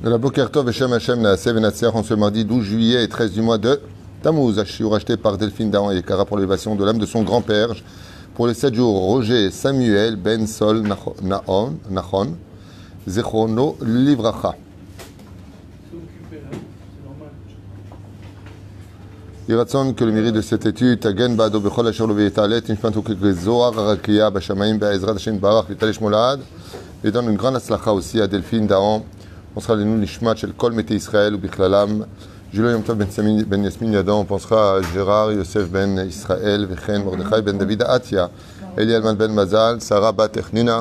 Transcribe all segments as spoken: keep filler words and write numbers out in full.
La Boker Tov Beshem Hashem Naaseh Venatseach en ce mardi douze juillet et treize du mois de Tammuz. Shiur acheté par Delphine Dahan et Kara pour l'élévation de l'âme de son grand-père. Pour les sept jours, Roger Samuel Ben Sol Nahon, Nahon Zechrono Livracha. Yiratson que le mérite de cette étude, Tagen Bado Bechol Asher Lo V'Yetalet, Nishpantu Kezoar Rakia Bashamaim Be'ezrat Hashem Barach V'Talesh Molad, et donne une grande aslacha aussi à Delphine Dahan. On pensera à nous Nishmat Shel Kol Mete Israël ou Bichlalam. Julo Yom Tov Ben Yasmin Yadon. On pensera à Gérard Yosef Ben Israël, Vechen Mordechai Ben David Atia, Eli Alman Ben Mazal, Sarah Bat Echnina.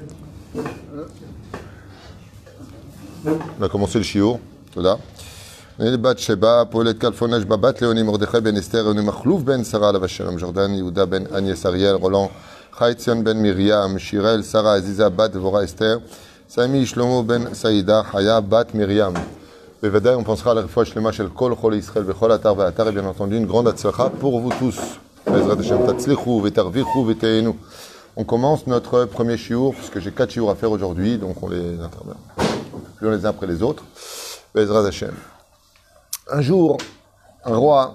On a commencé le shiur. Toda. Bat Sheba, Paulet Kalfonaj Babat, Léonie Mordechai Ben Esther, Léonie Machlouf Ben Sarah Lavashem, Jordan Yehuda Ben Agnès Ariel, Roland Chaitzion Ben Miriam, Shirel, Sarah Aziza Bat Devora Esther, Sami Shlomo Ben Saïda, Haya Bat Miriam. Bevadaï, on pensera à la fois Shlema Shel Kol Chol Israël Vechol Atar Ve'atar, et bien entendu une grande atzlacha pour vous tous. Bezrat Hashem Tatzlichu Ve'tarvichu Ve'teinu. On commence notre premier shiur, puisque j'ai quatre shiurs à faire aujourd'hui, donc on les intervient plus les uns après les autres. Bezrat Hashem. Un jour, un roi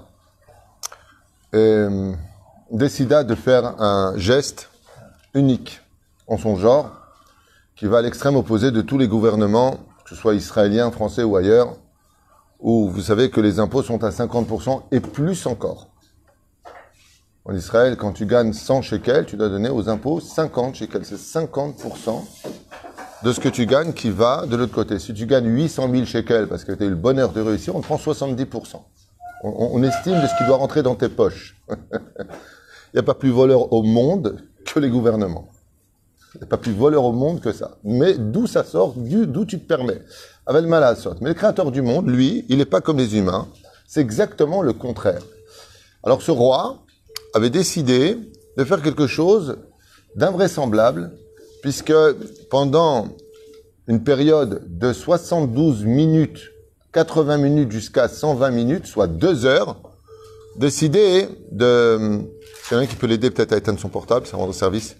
euh, décida de faire un geste unique en son genre, qui va à l'extrême opposé de tous les gouvernements, que ce soit israéliens, français ou ailleurs, où vous savez que les impôts sont à cinquante pour cent et plus encore. En Israël, quand tu gagnes cent shekels, tu dois donner aux impôts cinquante shekels. C'est cinquante pour cent de ce que tu gagnes qui va de l'autre côté. Si tu gagnes huit cent mille shekels parce que tu as eu le bonheur de réussir, on prend soixante-dix pour cent. On, on estime de ce qui doit rentrer dans tes poches. Il n'y a pas plus voleur au monde que les gouvernements. Il n'y a pas plus voleur au monde que ça. Mais d'où ça sort, d'où tu te permets. Avec le mal à sort. Mais le créateur du monde, lui, il n'est pas comme les humains. C'est exactement le contraire. Alors ce roi avait décidé de faire quelque chose d'invraisemblable, puisque pendant une période de soixante-douze minutes, quatre-vingts minutes jusqu'à cent vingt minutes, soit deux heures, décidé de... C'est quelqu'un qui peut l'aider peut-être à éteindre son portable, ça rendre service.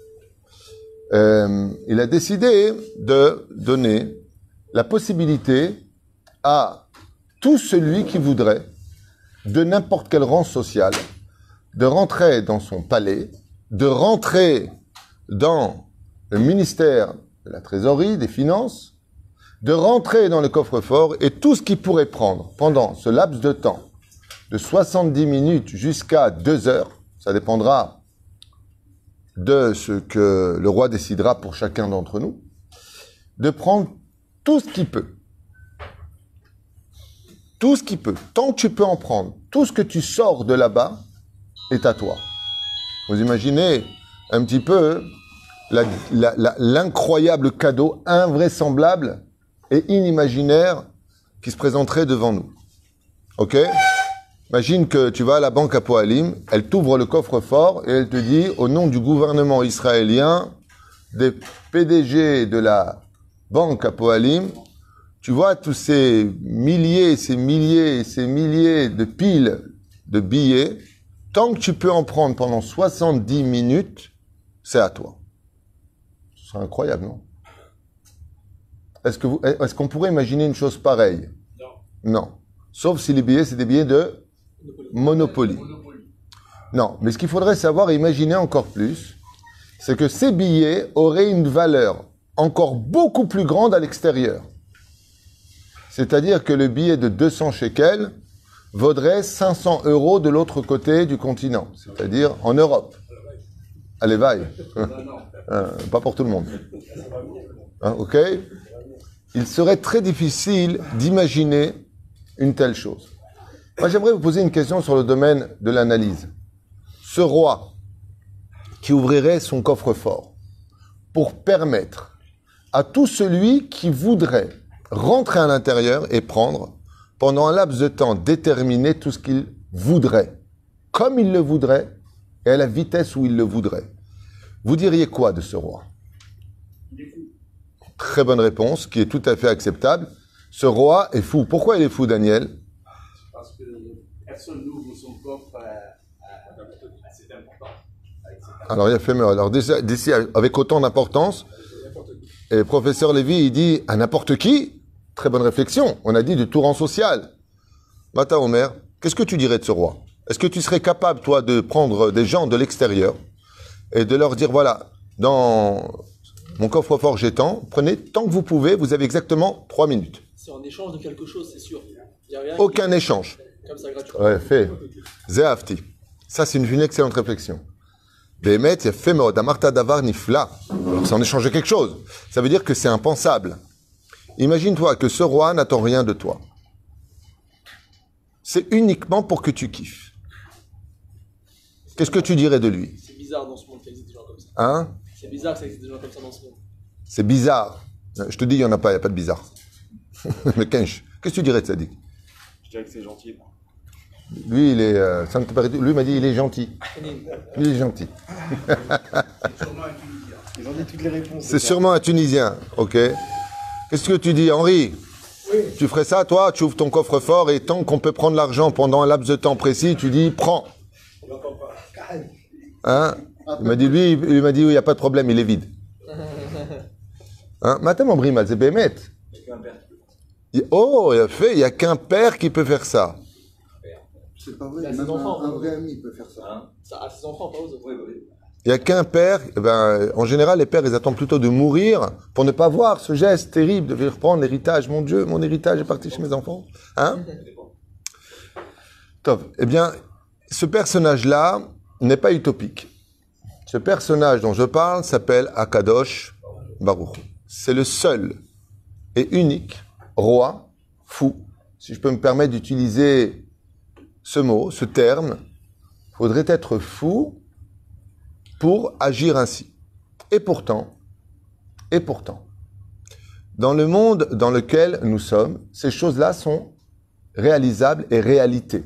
Euh, il a décidé de donner la possibilité à tout celui qui voudrait, de n'importe quel rang social, de rentrer dans son palais, de rentrer dans le ministère de la Trésorerie, des Finances, de rentrer dans le coffre-fort et tout ce qu'il pourrait prendre pendant ce laps de temps de soixante-dix minutes jusqu'à deux heures, ça dépendra de ce que le roi décidera pour chacun d'entre nous, de prendre tout ce qu'il peut. Tout ce qu'il peut. Tant que tu peux en prendre, tout ce que tu sors de là-bas est à toi. Vous imaginez un petit peu la, la, la, l'incroyable cadeau invraisemblable et inimaginaire qui se présenterait devant nous. Ok ? Imagine que tu vas à la banque à Poalim, elle t'ouvre le coffre-fort et elle te dit, au nom du gouvernement israélien, des P D G de la banque à Poalim, tu vois tous ces milliers, ces milliers, ces milliers de piles de billets, tant que tu peux en prendre pendant soixante-dix minutes, c'est à toi. Ce serait incroyable, non? Est-ce que vous, est-ce qu'on pourrait imaginer une chose pareille? Non. Non. Sauf si les billets, c'est des billets de Monopoly. Monopoly. Non, mais ce qu'il faudrait savoir et imaginer encore plus, c'est que ces billets auraient une valeur encore beaucoup plus grande à l'extérieur. C'est-à-dire que le billet de deux cents shekels vaudrait cinq cents euros de l'autre côté du continent, c'est-à-dire en Europe. Allez, vaille. euh, pas pour tout le monde. Hein, ok? Il serait très difficile d'imaginer une telle chose. Moi, j'aimerais vous poser une question sur le domaine de l'analyse. Ce roi qui ouvrirait son coffre-fort pour permettre à tout celui qui voudrait rentrer à l'intérieur et prendre, pendant un laps de temps déterminé, tout ce qu'il voudrait, comme il le voudrait et à la vitesse où il le voudrait. Vous diriez quoi de ce roi? Il est fou. Très bonne réponse, qui est tout à fait acceptable. Ce roi est fou. Pourquoi il est fou, Daniel? Parce que personne n'ouvre son coffre à, à, à cette importance. Alors, il y a fait Alors, d'ici, avec autant d'importance, et le professeur Lévy, il dit à n'importe qui. Très bonne réflexion. On a dit de tout rang social. Mata Omer, qu'est-ce que tu dirais de ce roi? Est-ce que tu serais capable, toi, de prendre des gens de l'extérieur et de leur dire, voilà, dans mon coffre-fort, j'ai tant, prenez tant que vous pouvez, vous avez exactement trois minutes. C'est en échange de quelque chose, c'est sûr. Il y a rien Aucun qui... échange. Comme ça, gratuitement. Ouais, fait. Zéafti. Ça, c'est une, une excellente réflexion. Béhémet, il y a fait Amarta Davar Nifla. Alors, c'est en échange de quelque chose. Ça veut dire que c'est impensable. Imagine-toi que ce roi n'attend rien de toi. C'est uniquement pour que tu kiffes. Qu'est-ce que tu dirais de lui? C'est bizarre dans ce monde qu'il existe des gens comme ça. Hein? C'est bizarre que ça existe des gens comme ça dans ce monde. C'est bizarre. Je te dis, il n'y en a pas, il n'y a pas de bizarre. Le kench. Qu'est-ce que tu dirais de Sadik? Je dirais que c'est gentil. Lui, il est. Euh, ça ne te paraît- lui m'a dit, il est gentil. Lui, il est gentil. Ils ont dit toutes les réponses. C'est sûrement un Tunisien. Ok. Qu'est-ce que tu dis, Henri? Oui. Tu ferais ça, toi? Tu ouvres ton coffre-fort et tant qu'on peut prendre l'argent pendant un laps de temps précis, tu dis, prends. Hein? Il m'a dit, lui, il m'a dit, oui, il n'y a pas de problème, il est vide. Hein? Matam Ambri Malzé Bémet. Oh, il a fait, il n'y a qu'un père qui peut faire ça. C'est pas vrai, C'est à ses même enfants. un, un vrai ami peut faire ça. Hein? Ça à ses enfants, pas aux autres. Oui, oui. Il n'y a qu'un père, eh ben, en général, les pères, ils attendent plutôt de mourir pour ne pas voir ce geste terrible de venir prendre l'héritage. Mon Dieu, mon héritage est parti chez mes enfants. Hein? Top. Eh bien, ce personnage-là n'est pas utopique. Ce personnage dont je parle s'appelle Akadosh Baruch. C'est le seul et unique roi fou. Si je peux me permettre d'utiliser ce mot, ce terme, il faudrait être fou pour agir ainsi. Et pourtant, et pourtant, dans le monde dans lequel nous sommes, ces choses-là sont réalisables et réalités.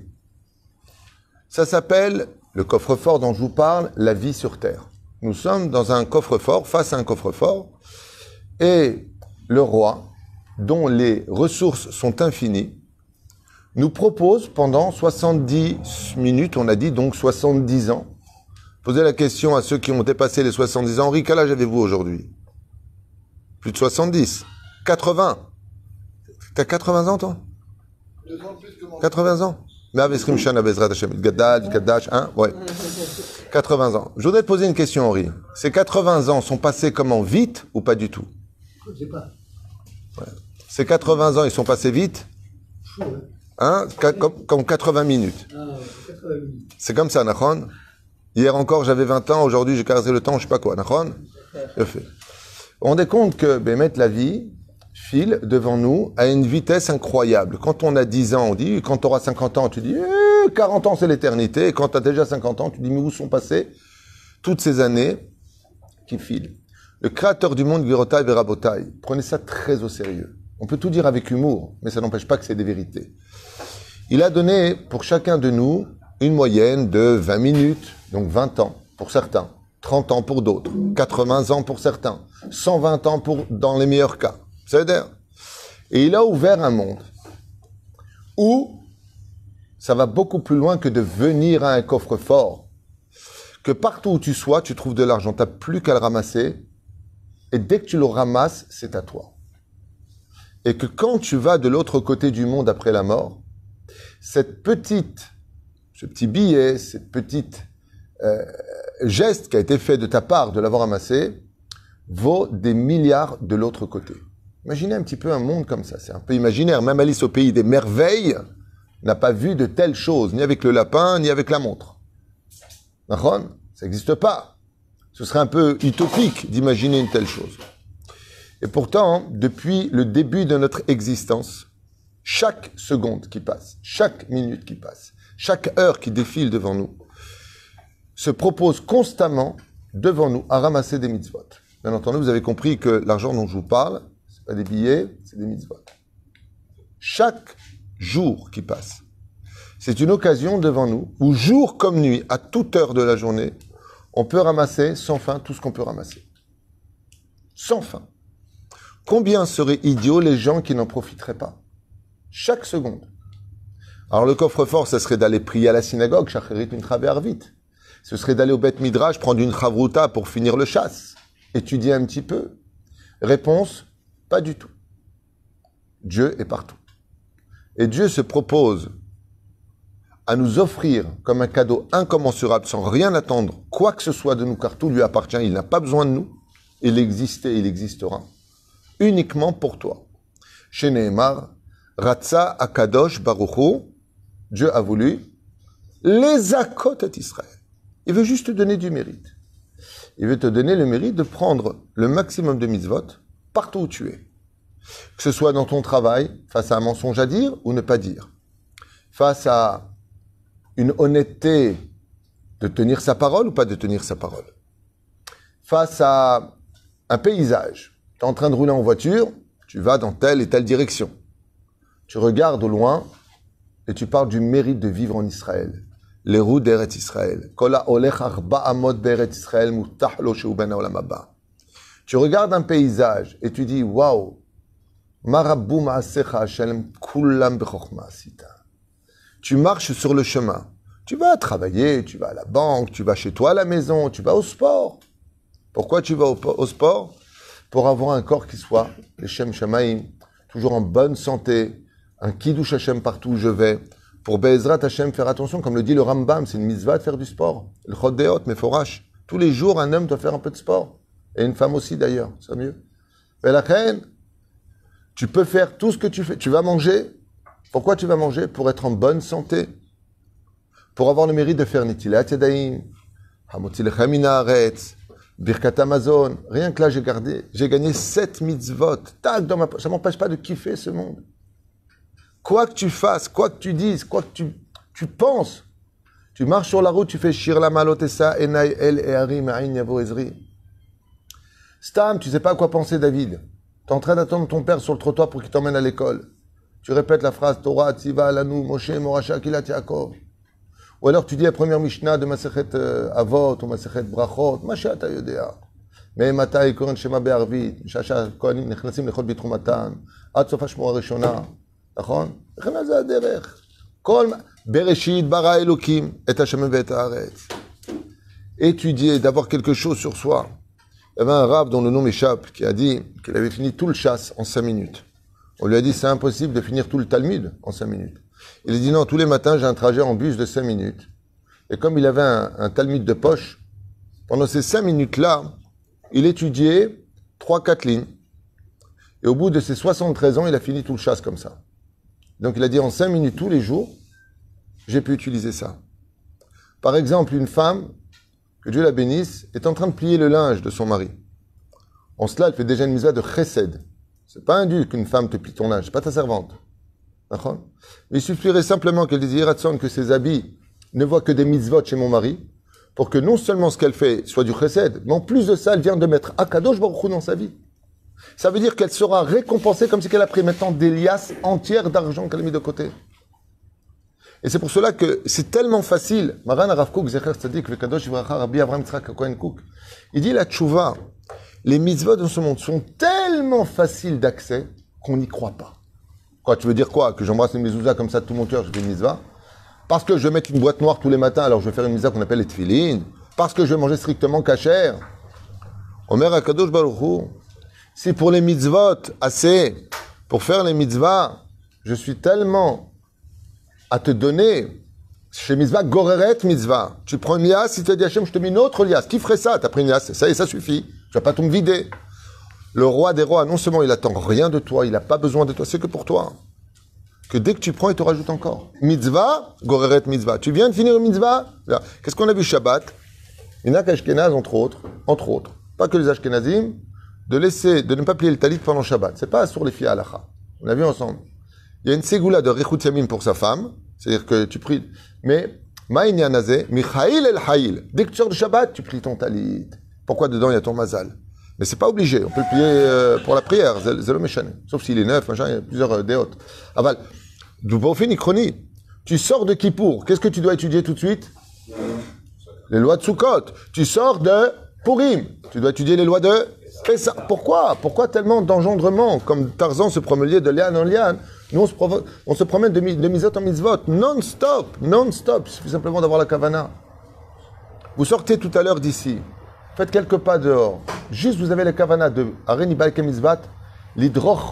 Ça s'appelle, le coffre-fort dont je vous parle, la vie sur Terre. Nous sommes dans un coffre-fort, face à un coffre-fort, et le roi, dont les ressources sont infinies, nous propose pendant soixante-dix minutes, on a dit donc soixante-dix ans. Posez la question à ceux qui ont dépassé les soixante-dix ans. Henri, quel âge avez-vous aujourd'hui? Plus de soixante-dix. quatre-vingts. T'as quatre-vingts ans, toi? Deux ans de plus que moi. quatre-vingts ans. Mais avec Rimshan, Abezrat Hashem, Gaddad, Gaddash, hein? Ouais. quatre-vingts ans. Je voudrais te poser une question, Henri. Ces quatre-vingts ans sont passés comment? Vite ou pas du tout? Je sais pas. Ces quatre-vingts ans, ils sont passés vite? Fou, hein. Hein? Ca- Comme, comme quatre-vingts minutes. Ah, quatre-vingts minutes. C'est comme ça, Nachon. Hier encore, j'avais vingt ans. Aujourd'hui, j'ai caressé le temps, je sais pas quoi. Nachon. Je fais. On rend compte que, Bémet, la vie file devant nous à une vitesse incroyable. Quand on a dix ans, on dit, quand tu auras cinquante ans, tu dis, eh, quarante ans, c'est l'éternité. Et quand tu as déjà cinquante ans, tu dis, mais où sont passées toutes ces années qui filent? Le créateur du monde, Girotai Verabotai, prenez ça très au sérieux. On peut tout dire avec humour, mais ça n'empêche pas que c'est des vérités. Il a donné pour chacun de nous une moyenne de vingt minutes, donc vingt ans pour certains, trente ans pour d'autres, quatre-vingts ans pour certains, cent vingt ans pour, dans les meilleurs cas. C'est-à-dire, et il a ouvert un monde où ça va beaucoup plus loin que de venir à un coffre-fort, que partout où tu sois, tu trouves de l'argent, tu n'as plus qu'à le ramasser, et dès que tu le ramasses, c'est à toi. Et que quand tu vas de l'autre côté du monde après la mort, cette petite, ce petit billet, cette petite euh, geste qui a été fait de ta part de l'avoir amassé, vaut des milliards de l'autre côté. Imaginez un petit peu un monde comme ça. C'est un peu imaginaire. Même Alice au pays des merveilles n'a pas vu de telles choses, ni avec le lapin, ni avec la montre. D'accord ? Ça n'existe pas. Ce serait un peu utopique d'imaginer une telle chose. Et pourtant, depuis le début de notre existence, chaque seconde qui passe, chaque minute qui passe, chaque heure qui défile devant nous, se propose constamment devant nous à ramasser des mitzvot. Bien entendu, vous avez compris que l'argent dont je vous parle, c'est pas des billets, c'est des mitzvot. Chaque jour qui passe, c'est une occasion devant nous où, jour comme nuit, à toute heure de la journée, on peut ramasser sans fin tout ce qu'on peut ramasser. Sans fin. Combien seraient idiots les gens qui n'en profiteraient pas? Chaque seconde. Alors le coffre-fort, ça serait d'aller prier à la synagogue, shacherit une travé arvit. Ce serait d'aller au Beth Midrash, prendre une chavruta pour finir le chasse, étudier un petit peu. Réponse, pas du tout. Dieu est partout. Et Dieu se propose à nous offrir comme un cadeau incommensurable, sans rien attendre, quoi que ce soit de nous, car tout lui appartient, il n'a pas besoin de nous, il existait, il existera, uniquement pour toi. Chez Nehemar, Ratza Akadosh Baruchu, Dieu a voulu, les akot et Israël. Il veut juste te donner du mérite. Il veut te donner le mérite de prendre le maximum de mitzvot partout où tu es. Que ce soit dans ton travail, face à un mensonge à dire ou ne pas dire. Face à une honnêteté de tenir sa parole ou pas de tenir sa parole. Face à un paysage. Tu es en train de rouler en voiture, tu vas dans telle et telle direction. Tu regardes au loin et tu parles du mérite de vivre en Israël. Les routes d'Eretz Israël. Tu regardes un paysage et tu dis waouh. Tu marches sur le chemin. Tu vas travailler, tu vas à la banque, tu vas chez toi à la maison, tu vas au sport. Pourquoi tu vas au, au sport? Pour avoir un corps qui soit les Shem Shamaim, toujours en bonne santé, un Kiddush Hashem partout où je vais. Pour Be'ezrat Hashem, faire attention, comme le dit le Rambam, c'est une mitzvah de faire du sport. Le Choddeot, Meforash. Tous les jours, un homme doit faire un peu de sport. Et une femme aussi, d'ailleurs, c'est mieux. Mais la reine, tu peux faire tout ce que tu fais. Tu vas manger. Pourquoi tu vas manger? Pour être en bonne santé. Pour avoir le mérite de faire Nitilat Yadayim, Hamotzi Lechem Min Haaretz, Birkat Amazon. Rien que là, j'ai gardé, j'ai gagné sept mitzvot. Tac, dans ma poche. Ça m'empêche pas de kiffer ce monde. Quoi que tu fasses, quoi que tu dises, quoi que tu, tu penses, tu marches sur la route, tu fais Shir la malotessa, Enai el eari ma'in yavo ezri. Stam, tu sais pas à quoi penser, David. Tu es en train d'attendre ton père sur le trottoir pour qu'il t'emmène à l'école. Tu répètes la phrase Torah, Tziva, Alanu, Moshe, Morasha, Kilat, Yaakov. Ou alors tu dis la première Mishnah de Masechet Avot ou Masechet Brachot, Masha ta yodea. Mais Matai Koren Shema Be'arvit, Shasha Kohanim Nechnasim Lechol Bitrumatan, Ad Sof Hashmo HaRishona. נכון? לכן על זה הדרך. כל... בראשית ברא אלוקים את השמיים ואת הארץ. Étudier, d'avoir quelque chose sur soi. Il y avait un rab dont le nom m'échappe qui a dit qu'il avait fini tout le chasse en cinq minutes. On lui a dit c'est impossible de finir tout le Talmud en cinq minutes. Il a dit non, tous les matins j'ai un trajet en bus de cinq minutes. Et comme il avait un, un Talmud de poche, pendant ces cinq minutes-là, il étudiait trois quatre lignes. Et au bout de ses soixante-treize ans, il a fini tout le chasse comme ça. Donc il a dit en cinq minutes tous les jours, j'ai pu utiliser ça. Par exemple, une femme, que Dieu la bénisse, est en train de plier le linge de son mari. En cela, elle fait déjà une mitzvah de chesed. C'est pas un dû qu'une femme te plie ton linge, c'est pas ta servante. D'accord? Mais il suffirait simplement qu'elle dise Yiratson que ses habits ne voient que des mitzvot chez mon mari, pour que non seulement ce qu'elle fait soit du chesed, mais en plus de ça, elle vient de mettre Akadosh Baruch Hu dans sa vie. Ça veut dire qu'elle sera récompensée comme si elle a pris maintenant des liasses entières d'argent qu'elle a mis de côté. Et c'est pour cela que c'est tellement facile. Maran Rav Kook, Zecher Tzadik, Vekadosh Ivracha, Rabbi Avraham Yitzhak Cohen Kook. Il dit la tchouva, les mitzvot dans ce monde sont tellement faciles d'accès qu'on n'y croit pas. Quoi, tu veux dire quoi? Que j'embrasse une mezouza comme ça de tout mon cœur, je fais une mitzvah? Parce que je vais mettre une boîte noire tous les matins, alors je vais faire une mitzvah qu'on appelle les tfilin? Parce que je vais manger strictement kasher? Omer Akadosh Baruch Hu. Si pour les mitzvot, assez, pour faire les mitzvahs, je suis tellement à te donner, chez mitzvah, goreret mitzvah. Tu prends une liasse, si tu as dit Hachem, je te mets une autre liasse. Qui ferait ça? Tu as pris une liasse, ça y est, ça suffit. Tu vas pas tout me vider. Le roi des rois, non seulement il attend rien de toi, il n'a pas besoin de toi, c'est que pour toi. Que dès que tu prends, il te rajoute encore. Mitzvah, goreret mitzvah. Tu viens de finir une mitzvah? Qu'est-ce qu'on a vu Shabbat? Il y en a qu'Ashkenaz, entre autres, entre autres, pas que les Ashkenazim, de laisser, de ne pas plier le talit pendant Shabbat. C'est pas sur les filles à halakha. On a vu ensemble. Il y a une ségoula de Rechut Yamim pour sa femme, c'est-à-dire que tu pries, mais Ma'inyan Hazeh, Michaïl el Haïl. Dès que tu sors de Shabbat, tu pries ton talit. Pourquoi dedans il y a ton mazal? Mais c'est pas obligé. On peut le plier euh, pour la prière, c'est le méchane. Sauf s'il est neuf, machin, il y a plusieurs euh, déotes. Aval, Dubofin Ikroni. Tu sors de Kippour. Qu'est-ce que tu dois étudier tout de suite? Les lois de Sukkot. Tu sors de Purim. Tu dois étudier les lois de Pessah. Pourquoi? Pourquoi tellement d'engendrement? Comme Tarzan se promenait de liane en liane. Nous, on se, provo- on se promène de, mi- de misot en mitzvot. Non-stop. Non-stop. Il suffit simplement d'avoir la kavana. Vous sortez tout à l'heure d'ici. Faites quelques pas dehors. Juste, vous avez la kavana de Areni Balke Mitzvat, l'hydroch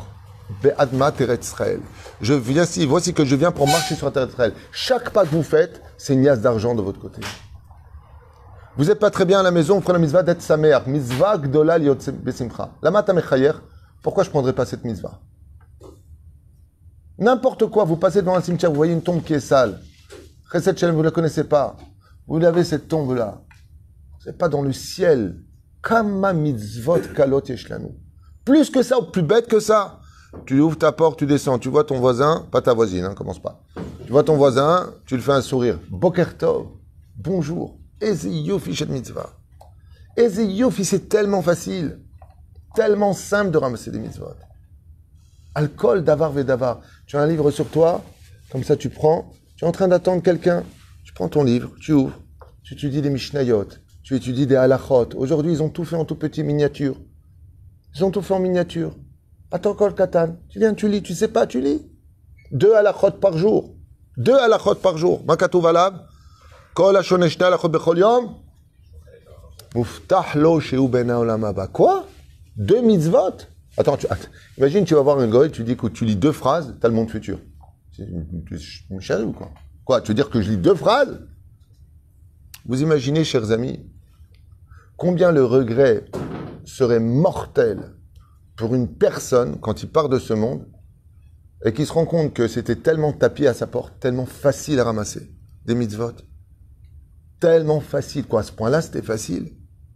Be'adma Teret Israël. Je viens ici, voici que je viens pour marcher sur la terre d'Israël. Chaque pas que vous faites, c'est une liasse d'argent de votre côté. Vous n'êtes pas très bien à la maison, vous prenez la mitzvah d'être samer. Mitzvah gdola liot besimcha. Lama ta mechayer. Pourquoi je ne prendrais pas cette mitzvah? N'importe quoi, vous passez devant un cimetière, vous voyez une tombe qui est sale. Chesed Shalem, vous ne la connaissez pas. Vous avez cette tombe-là. Vous n'êtes pas dans le ciel. Kama mitzvot kalot yeshlanu. Plus que ça, ou plus bête que ça. Tu ouvres ta porte, tu descends, tu vois ton voisin, pas ta voisine, hein, commence pas. Tu vois ton voisin, tu lui fais un sourire. Boker tov, bonjour. Eze yofi shet mitzvah. Eze yofi, c'est tellement facile, tellement simple de ramasser des mitzvot. Alcool, davar vedavar. Tu as un livre sur toi, comme ça tu prends, tu es en train d'attendre quelqu'un, tu prends ton livre, tu ouvres, tu étudies des mishnayot, tu étudies des halachot. Aujourd'hui, ils ont tout fait en tout petit miniature. Ils ont tout fait en miniature. Attends, kol katan. Tu viens, tu lis, tu sais pas, tu lis. Deux halachot par jour. Deux halachot par jour. Makatou valab. Kol hashoneshna halachot bechol yom. Muftah lo sheu bena olam haba. Quoi? Deux mitzvot? Attends, tu, attends, imagine, tu vas voir un goy, tu dis que tu lis deux phrases, t'as le monde futur. Tu me charries ou quoi? Quoi? Tu veux dire que je lis deux phrases? Vous imaginez, chers amis, combien le regret serait mortel pour une personne quand il part de ce monde et qu'il se rend compte que c'était tellement tapis à sa porte, tellement facile à ramasser. Des mitzvot. Tellement facile. Quoi, à ce point-là, c'était facile.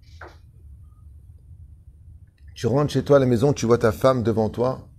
Tu rentres chez toi à la maison, tu vois ta femme devant toi.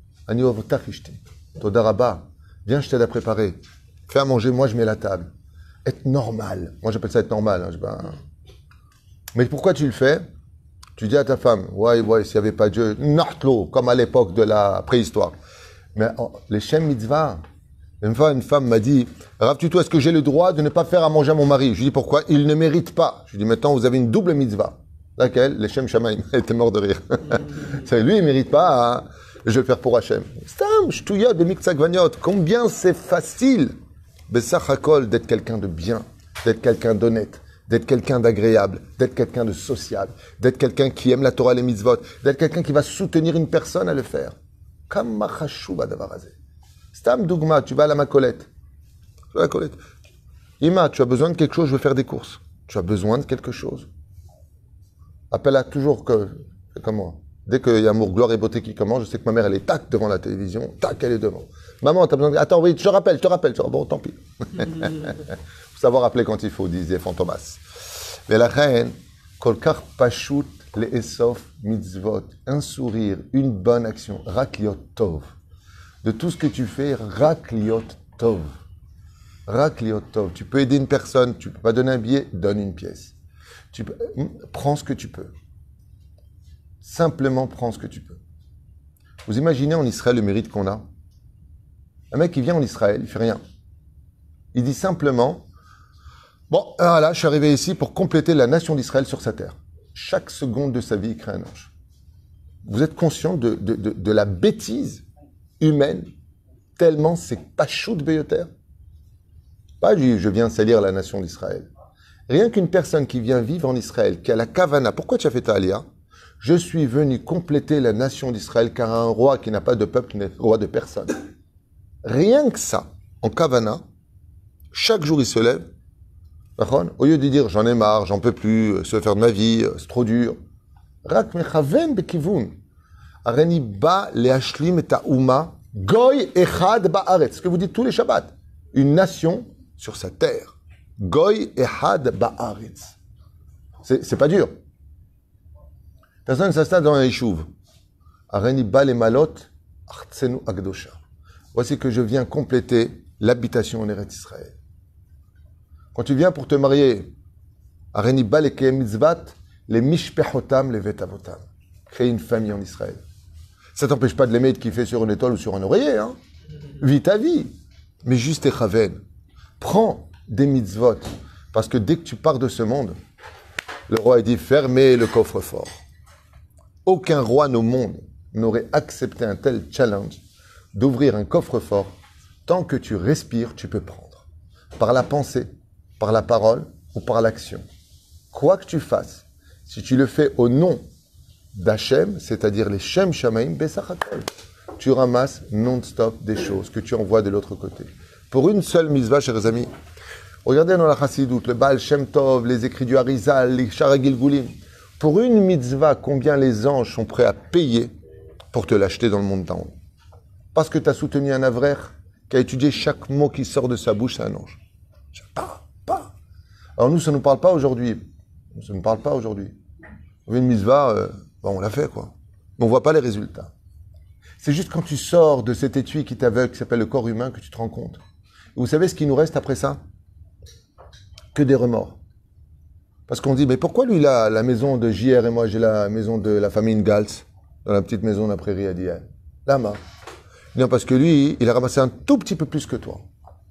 Todaraba. Viens, je t'aide à préparer. Fais à manger, moi je mets la table. Être normal. Moi j'appelle ça être normal. Hein, je, ben... Mais pourquoi tu le fais? Tu dis à ta femme, ouais, ouais, s'il n'y avait pas Dieu, Nachtlo, comme à l'époque de la préhistoire. Mais oh, les Shem Mitzvah, une fois, une femme m'a dit, Rav Tuto, est-ce que j'ai le droit de ne pas faire à manger à mon mari? Je lui dis, pourquoi? Il ne mérite pas. Je lui dis, maintenant, vous avez une double Mitzvah. Laquelle? Les Shem Shamaim. Elle était mort de rire. Lui, il ne mérite pas, hein. Je vais le faire pour Hachem. Stam, Shtuya, de Miksakvaniot. Combien c'est facile, Bessach Hakol, d'être quelqu'un de bien, d'être quelqu'un d'honnête, d'être quelqu'un d'agréable, d'être quelqu'un de sociable, d'être quelqu'un qui aime la Torah, les mitzvot, d'être quelqu'un qui va soutenir une personne à le faire. Comme Machashouba Davarazé. Stam Dougma, tu vas à la Macolette. Tu vas à la Macolette. Ima, tu as besoin de quelque chose, je veux faire des courses. Tu as besoin de quelque chose. Appelle-la toujours que. Comment? Dès qu'il y a amour, gloire et beauté qui commence, je sais que ma mère, elle est tac devant la télévision, tac, elle est devant. Maman, tu as besoin de. Attends, oui, je te rappelle, je te rappelle. Bon, tant pis. Faut savoir appeler quand il faut, disait Fantomas. Mais la reine, kolkar pashut le esof mitzvot, un sourire, une bonne action, rakliot tov. De tout ce que tu fais, rakliot tov. Rakliot tov. Tu peux aider une personne, tu peux pas donner un billet, donne une pièce. Tu peux, prends ce que tu peux. Simplement prends ce que tu peux. Vous imaginez en Israël le mérite qu'on a? Un mec qui vient en Israël, il fait rien. Il dit simplement, bon, voilà, je suis arrivé ici pour compléter la nation d'Israël sur sa terre. Chaque seconde de sa vie, il crée un ange. Vous êtes conscient de, de, de, de la bêtise humaine, tellement c'est pas chaud de Béoter? Pas je, je viens salir la nation d'Israël. Rien qu'une personne qui vient vivre en Israël, qui a la kavana, pourquoi tu as fait ta alia? Je suis venu compléter la nation d'Israël, car un roi qui n'a pas de peuple n'est roi de personne. Rien que ça, en kavana, chaque jour il se lève, au lieu de dire j'en ai marre, j'en peux plus, se faire de ma vie, c'est trop dur. Rak mechaven bekivun. Areni ba leashlim et uma goy echad ba'aretz. Ce que vous dites tous les Shabbats. Une nation sur sa terre. Goy echad ba'aretz. C'est, c'est pas dur. Personne s'installe dans un yishuv. Areni ba le malot artsenu agdosha. Voici que je viens compléter l'habitation en Eretz Israël. Quand tu viens pour te marier, Areni ba le kei mitzvat, les mishpechotam, les vetavotam. Créer une famille en Israël. Ça t'empêche pas de l'aimer et de kiffer sur une étoile ou sur un oreiller, hein. Vis ta vie. Mais juste echaven. Prends des mitzvot. Parce que dès que tu pars de ce monde, le roi a dit fermez le coffre-fort. Aucun roi au monde n'aurait accepté un tel challenge d'ouvrir un coffre-fort. Tant que tu respires, tu peux prendre. Par la pensée, par la parole ou par l'action. Quoi que tu fasses, si tu le fais au nom d'Hachem, c'est-à-dire les Shem Shamaim Besach Hakol, tu ramasses non-stop des choses que tu envoies de l'autre côté. Pour une seule mitzvah, chers amis, regardez dans la Chassidoute, le Baal Shem Tov, les écrits du Harizal, les Shara Gilgulim. Pour une mitzvah, combien les anges sont prêts à payer pour te l'acheter dans le monde d'en haut? Parce que tu as soutenu un avraire qui a étudié chaque mot qui sort de sa bouche, c'est un ange. Pas, pas. Alors nous, ça ne nous parle pas aujourd'hui. Ça ne nous parle pas aujourd'hui. On veut une mitzvah, euh, bon, on l'a fait, quoi. Mais on ne voit pas les résultats. C'est juste quand tu sors de cet étui qui t'aveugle, qui s'appelle le corps humain, que tu te rends compte. Et vous savez ce qui nous reste après ça? Que des remords. Parce qu'on dit, mais pourquoi lui, il a la maison de J R et moi, j'ai la maison de la famille Ngals, dans la petite maison de la prairie à Diane? Là-bas. Non, parce que lui, il a ramassé un tout petit peu plus que toi.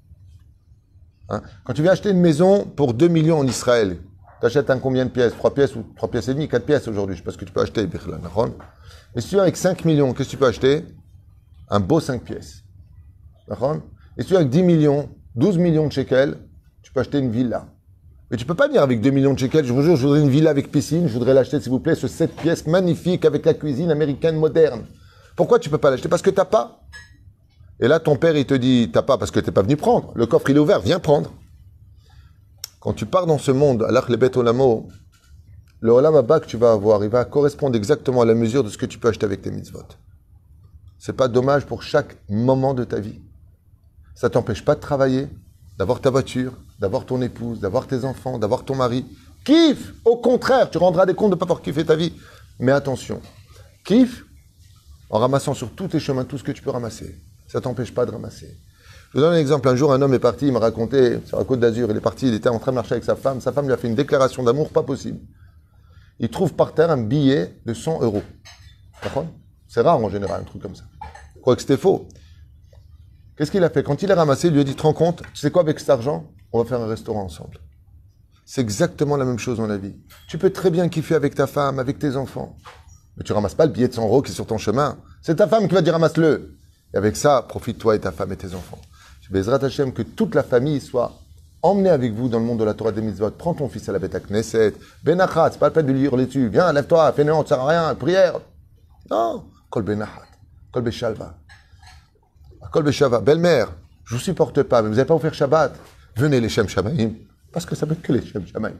Hein? Quand tu viens acheter une maison pour deux millions en Israël, tu achètes un combien de pièces? trois pièces ou trois pièces et demie, quatre pièces aujourd'hui, je sais pas ce que tu peux acheter. Mais si tu viens avec cinq millions, qu'est-ce que tu peux acheter? Un beau cinq pièces. Et si tu viens avec dix millions, douze millions de shekels, tu peux acheter une villa. Mais tu peux pas venir avec deux millions de shekels, je vous jure, je voudrais une villa avec piscine, je voudrais l'acheter s'il vous plaît, ce sept pièces magnifique avec la cuisine américaine moderne. Pourquoi tu peux pas l'acheter? Parce que t'as pas. Et là, ton père, il te dit, t'as pas parce que t'es pas venu prendre. Le coffre, il est ouvert, viens prendre. Quand tu pars dans ce monde, alors le bet olamo, le olam haba que tu vas avoir, il va correspondre exactement à la mesure de ce que tu peux acheter avec tes mitzvot. C'est pas dommage pour chaque moment de ta vie. Ça t'empêche pas de travailler, d'avoir ta voiture, d'avoir ton épouse, d'avoir tes enfants, d'avoir ton mari. Kiffe! Au contraire, tu rendras des comptes de ne pas avoir kiffé ta vie. Mais attention, kiffe en ramassant sur tous tes chemins tout ce que tu peux ramasser. Ça ne t'empêche pas de ramasser. Je vous donne un exemple. Un jour, un homme est parti, il m'a raconté, sur la Côte d'Azur, il est parti, il était en train de marcher avec sa femme. Sa femme lui a fait une déclaration d'amour pas possible. Il trouve par terre un billet de cent euros. C'est rare en général, un truc comme ça. Je crois que c'était faux. Qu'est-ce qu'il a fait? Quand il a ramassé, il lui a dit, te rends compte, tu sais quoi avec cet argent? On va faire un restaurant ensemble. C'est exactement la même chose dans la vie. Tu peux très bien kiffer avec ta femme, avec tes enfants. Mais tu ramasses pas le billet de cent euros qui est sur ton chemin. C'est ta femme qui va dire ramasse-le. Et avec ça, profite-toi et ta femme et tes enfants. Je Bezrat Hashem, que toute la famille soit emmenée avec vous dans le monde de la Torah des Mitzvot. Prends ton fils à la bête à Knesset. Benachat, c'est pas le peine de lui hurler dessus. Viens, lève-toi, fais néant, ça sert à rien, prière. Non. Kol Benachat. Kol Beshalva. Kol Beshava. Belle-mère, je vous supporte pas, mais vous n'avez pas offert Shabbat. Venez les Shem Shamaim. Parce que ça peut être que les Shem Shamaim.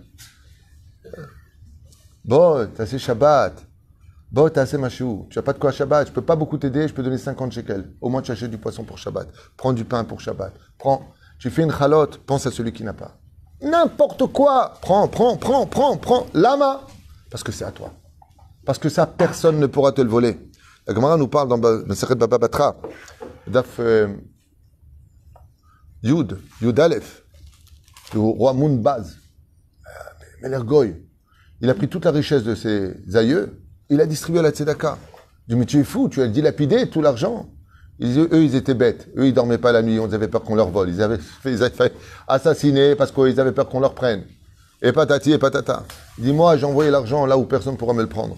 Bon, t'as assez Shabbat. Bon, t'as assez machou. Tu n'as pas de quoi Shabbat. Je peux pas beaucoup t'aider. Je peux donner cinquante shekels. Au moins, tu achètes du poisson pour Shabbat. Prends du pain pour Shabbat. Prends. Tu fais une chalote. Pense à celui qui n'a pas. N'importe quoi. Prends, prends, prends, prends, prends. Lama. Parce que c'est à toi. Parce que ça, personne ne pourra te le voler. La Gemara nous parle dans Masechet Baba Batra. Daf euh, Yud. Yud Aleph. Le roi Mounbaz. Melergoy. Il a pris toute la richesse de ses aïeux. Il a distribué à la Tzedaka. Il dit, mais tu es fou, tu as dilapidé tout l'argent. Ils, eux, ils étaient bêtes. Eux, ils dormaient pas la nuit, ils avaient peur qu'on leur vole. Ils avaient fait, ils avaient fait assassiner parce qu'ils avaient peur qu'on leur prenne. Et patati et patata. Il dit, moi, j'ai envoyé l'argent là où personne ne pourra me le prendre.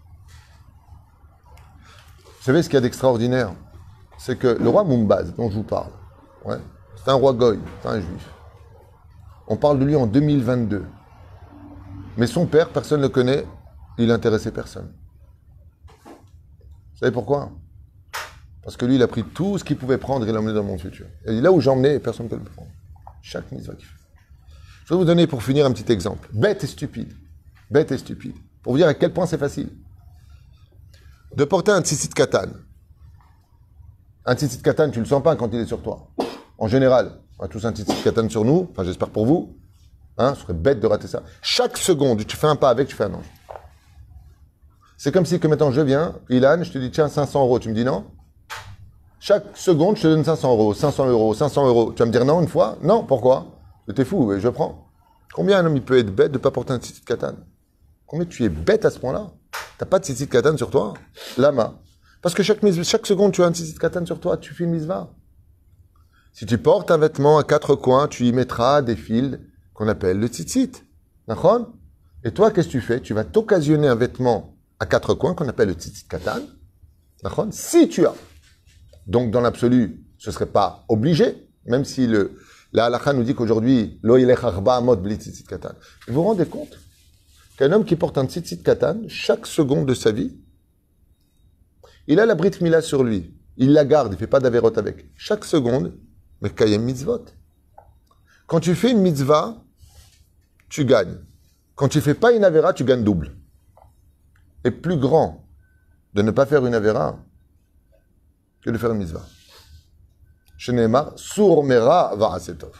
Vous savez ce qu'il y a d'extraordinaire? C'est que le roi Mounbaz, dont je vous parle, ouais, c'est un roi goy, c'est un juif. On parle de lui en deux mille vingt-deux. Mais son père, personne ne le connaît, il n'intéressait personne. Vous savez pourquoi? Parce que lui, il a pris tout ce qu'il pouvait prendre et l'a emmené dans le monde futur. Et là où j'ai emmené, personne ne peut le prendre. Chaque mitzvah qu'il fait. Je vais vous donner pour finir un petit exemple. Bête et stupide. Bête et stupide. Pour vous dire à quel point c'est facile. De porter un tzitzit katan. Un tzitzit katan, tu ne le sens pas quand il est sur toi. En général, on a tous un tzitzit katan sur nous. Enfin, j'espère pour vous. Hein, ce serait bête de rater ça. Chaque seconde, tu fais un pas avec, tu fais un ange. C'est comme si, que maintenant je viens, Ilan, je te dis, tiens, cinq cents euros. Tu me dis non? Chaque seconde, je te donne cinq cents euros, cinq cents euros, cinq cents euros. Tu vas me dire non une fois? Non, pourquoi? T'es fou, je prends. Combien un homme il peut être bête de ne pas porter un tzitzit katan? Combien tu es bête à ce point-là? T'as pas de tzitzit katan sur toi? Lama. Parce que chaque, chaque seconde, tu as un tzitzit katan sur toi, tu fais une mitzvah. Si tu portes un vêtement à quatre coins, tu y mettras des fils qu'on appelle le tzitzit. D'accord? Et toi, qu'est-ce que tu fais? Tu vas t'occasionner un vêtement à quatre coins qu'on appelle le tzitzit katan. D'accord? Si tu as. Donc, dans l'absolu, ce ne serait pas obligé, même si le, la halakha nous dit qu'aujourd'hui, lo yelech arba amot bli tzitzit katan. Vous vous rendez compte qu'un homme qui porte un tzitzit katan, chaque seconde de sa vie, il a la brit mila sur lui. il la garde, il ne fait pas d'avérote avec. Chaque seconde, mais kayem mitzvot. Quand tu fais une mitzvah, tu gagnes. Quand tu ne fais pas une avéra, tu gagnes double. Et plus grand de ne pas faire une avéra que de faire une mitzvah. Sheneemar, sour mera va'asetov.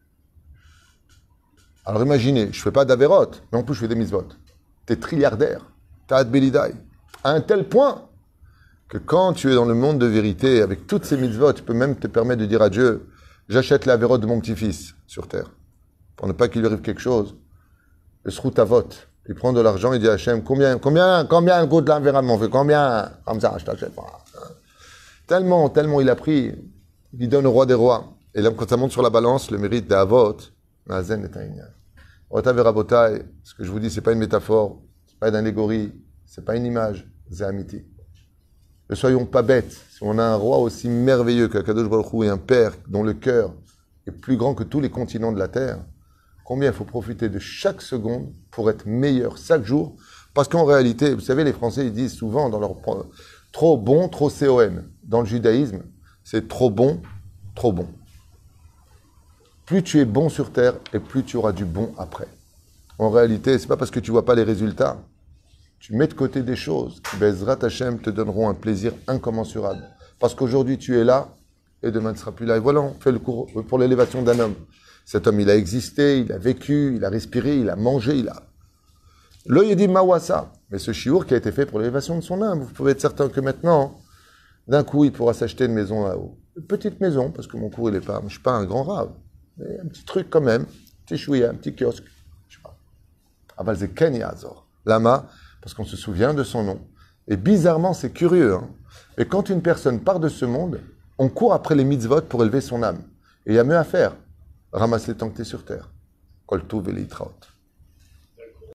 Alors imaginez, je ne fais pas d'avérot, mais en plus je fais des mitzvot. Tu es trilliardaire, tu as belidaï. À un tel point que quand tu es dans le monde de vérité, avec toutes ces mitzvot, tu peux même te permettre de dire à Dieu, j'achète l'avérot de mon petit-fils sur terre, pour ne pas qu'il lui arrive quelque chose. Le sroutavot, il prend de l'argent, il dit à Hachem, combien, combien, combien coûte l'environnement, combien, comme ça, je t'achète pas. Tellement, tellement il a pris, il donne au roi des rois. Et là, quand ça monte sur la balance, le mérite d'Avot, Mazen est un ignan. Rota Verabotai, ce que je vous dis, c'est pas une métaphore, c'est pas une allégorie, c'est pas une image, c'est amiti. Ne soyons pas bêtes. Si on a un roi aussi merveilleux qu'Akadosh Baruch Hu et un père dont le cœur est plus grand que tous les continents de la terre, combien il faut profiter de chaque seconde pour être meilleur chaque jour. Parce qu'en réalité, vous savez, les Français, ils disent souvent dans leur trop bon, trop C O M. Dans le judaïsme, c'est trop bon, trop bon. Plus tu es bon sur terre, et plus tu auras du bon après. En réalité, c'est pas parce que tu vois pas les résultats. Tu mets de côté des choses qui, Bezrat Hashem, te donneront un plaisir incommensurable. Parce qu'aujourd'hui, tu es là, et demain, tu ne seras plus là. Et voilà, on fait le cours pour l'élévation d'un homme. Cet homme, il a existé, il a vécu, il a respiré, il a mangé, il a... L'œil dit Mawassa. Mais ce chiour qui a été fait pour l'élévation de son âme, vous pouvez être certain que maintenant, d'un coup, il pourra s'acheter une maison là-haut. Une petite maison, parce que mon cours, il n'est pas... Je ne suis pas un grand rave. Mais un petit truc quand même. Un petit chouïa, un petit kiosque. Je sais pas. Aval c'est Ken Yazor. Lama, parce qu'on se souvient de son nom. Et bizarrement, c'est curieux. Hein. Et quand une personne part de ce monde, on court après les mitzvot pour élever son âme. Et il y a mieux à faire. Ramasse les temps que tu es sur terre. Kol tov v'leitraot.